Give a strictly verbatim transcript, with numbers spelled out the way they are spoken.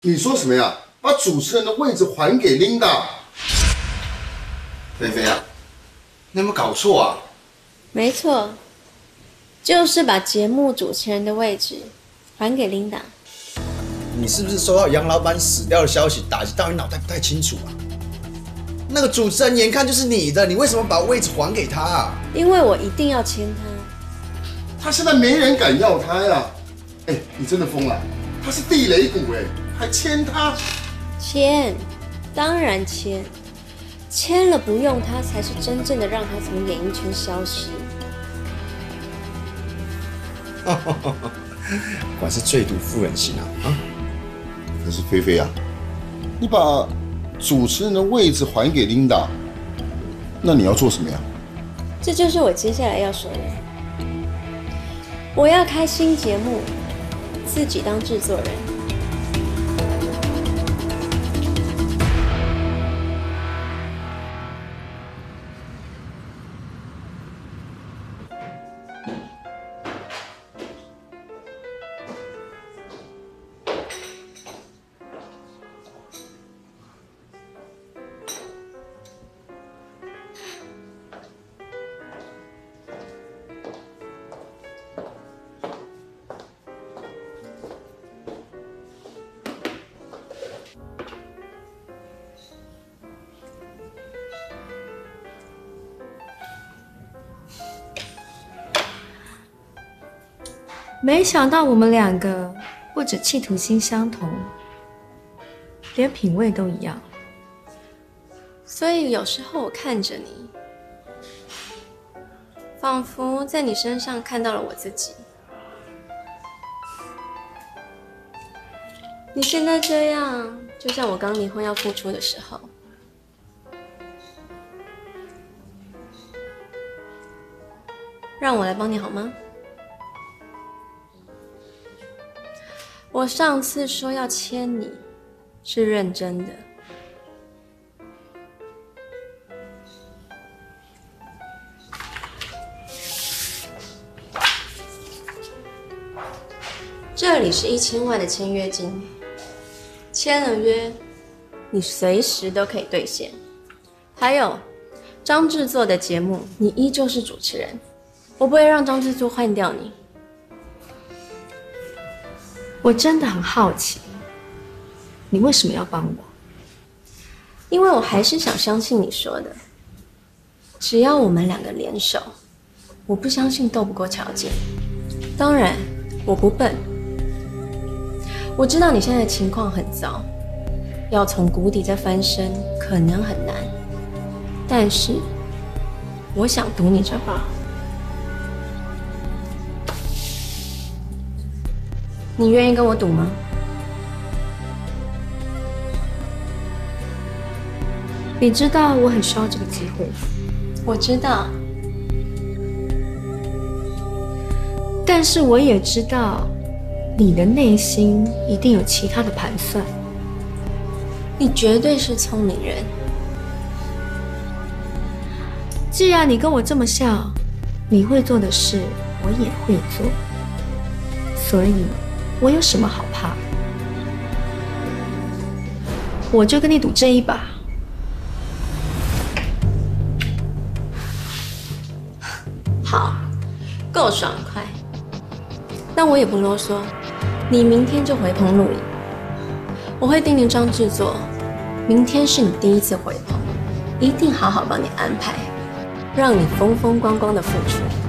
你说什么呀？把主持人的位置还给 Linda？ 菲菲啊，你有没有搞错啊？ 没错，就是把节目主持人的位置还给 Linda。 你是不是收到杨老板死掉的消息，打击到你脑袋不太清楚啊？那个主持人眼看就是你的，你为什么把位置还给他啊？ 因为我一定要签他。 他现在没人敢要他呀！哎，你真的疯了？他是地雷股哎，还签他？ 签，当然签。签了不用他，才是真正的让他从演艺圈消失。 果然是最毒妇人心啊！啊！ 可是菲菲啊，你把主持人的位置还给 Linda， 那你要做什么呀？ 这就是我接下来要说的。我要开新节目，自己当制作人。 没想到我们两个不止企图心相同，连品味都一样。 所以有时候我看着你，仿佛在你身上看到了我自己。你现在这样，就像我刚离婚要复出的时候。让我来帮你好吗？我上次说要签你，是认真的。这里是一千万的签约金，签了约，你随时都可以兑现。还有，张制作的节目，你依旧是主持人，我不会让张制作换掉你。 我真的很好奇，你为什么要帮我？ 因为我还是想相信你说的，只要我们两个联手，我不相信斗不过条件。当然，我不笨，我知道你现在的情况很糟，要从谷底再翻身可能很难，但是我想赌你这把。你愿意跟我赌吗？ 你知道我很需要这个机会。 我知道， 但是我也知道，你的内心一定有其他的盘算。 你绝对是聪明人。 既然你跟我这么像，你会做的事我也会做，所以我有什么好怕？我就跟你赌这一把。 好，够爽快。但我也不啰嗦，你明天就回棚录影。我会叮咛张制作，明天是你第一次回棚，一定好好帮你安排，让你风风光光的复出。